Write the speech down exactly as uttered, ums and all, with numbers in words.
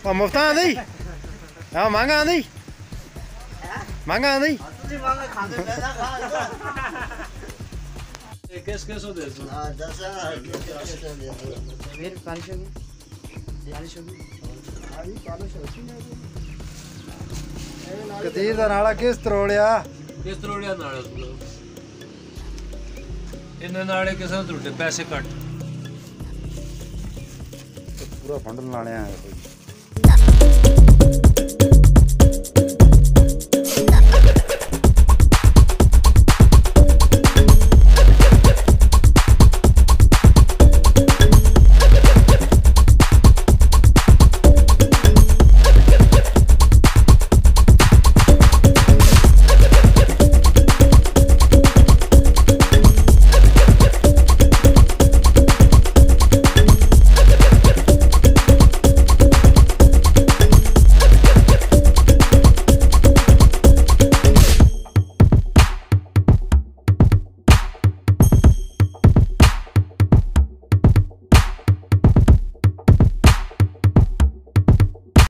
मुफ्त आंदी हाँ मंग आंदी मंग आंदी किस किस हो दे हां दस मेरे पालिश होगी पालिश होगी आई पालिश होती है कदीर दा नाला किस तरोड़िया किस तरोड़िया नाला इन्ने नाले किस त्रुटे पैसे कट पूरा फंड लाने आया कोई